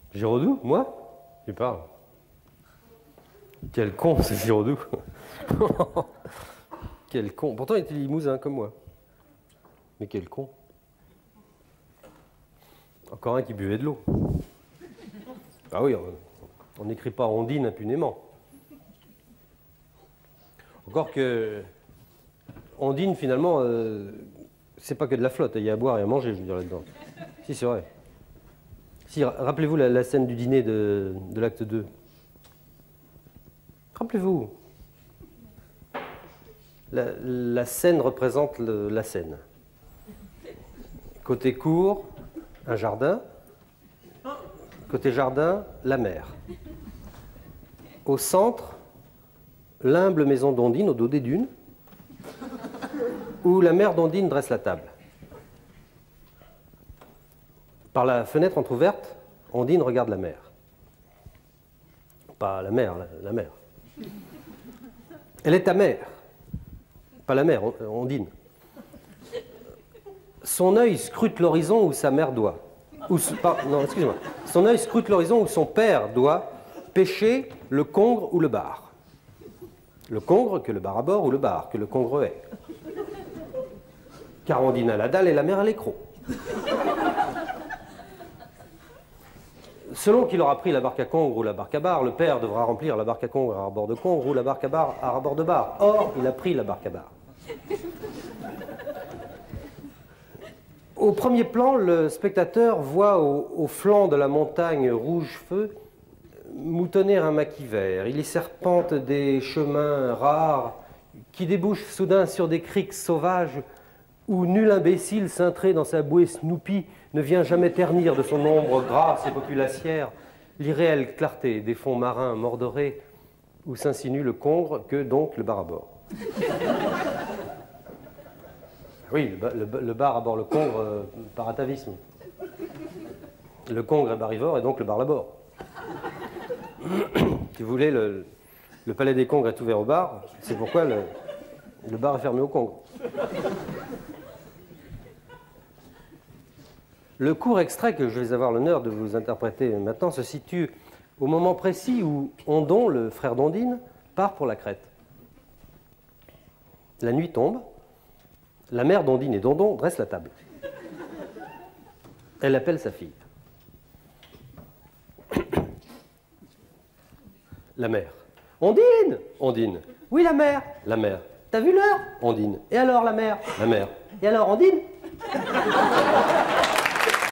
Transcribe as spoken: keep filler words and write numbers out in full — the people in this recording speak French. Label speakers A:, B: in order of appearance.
A: Giraudoux, moi? Tu parles. Quel con, ce Giraudoux. Quel con. Pourtant, il était limousin comme moi. Mais quel con. Encore un qui buvait de l'eau. Ah oui, on n'écrit pas Ondine impunément. Encore que Ondine, finalement, euh, c'est pas que de la flotte. Il y a à boire et à manger, je veux dire, là-dedans. Si, c'est vrai. Si, rappelez-vous la, la scène du dîner de, de l'acte deux. Rappelez-vous. La, la scène représente le, la scène. Côté cour, un jardin. Côté jardin, la mer. Au centre, l'humble maison d'Ondine au dos des dunes, où la mère d'Ondine dresse la table. Par la fenêtre entrouverte, Ondine regarde la mer. Pas la mer, la, la mer. Elle est ta mère, pas la mère, Ondine. Son œil scrute l'horizon où sa mère doit. Où, pas, non, excusez-moi. Son œil scrute l'horizon où son père doit pêcher le congre ou le bar. Le congre que le bar à bord ou le bar que le congre est. Car Ondine a la dalle et la mère à l'écrou. Selon qu'il aura pris la barque à congre ou la barque à bar, le père devra remplir la barque à congre à bord de congre ou la barque à bar à bord de bar. Or, il a pris la barque à bar. Au premier plan, le spectateur voit au, au flanc de la montagne rouge-feu moutonner un maquis vert. Il y serpente des chemins rares qui débouchent soudain sur des criques sauvages où nul imbécile cintré dans sa bouée Snoopy ne vient jamais ternir de son ombre grasse et populacière l'irréelle clarté des fonds marins mordorés où s'insinue le congre que donc le bar à bord. Oui, le, le, le bar à bord le congre euh, par atavisme. Le congre est barivore et donc le bar à bord. Si vous voulez, le, le palais des congres est ouvert au bar, c'est pourquoi le, le bar est fermé au congre. Le court extrait que je vais avoir l'honneur de vous interpréter maintenant se situe au moment précis où Ondon, le frère d'Ondine, part pour la Crète. La nuit tombe, la mère d'Ondine et d'Ondon dresse la table. Elle appelle sa fille. La mère. Ondine! Ondine. Oui, la mère. La mère. T'as vu l'heure? Ondine. Et alors, la mère? La mère. Et alors, Ondine?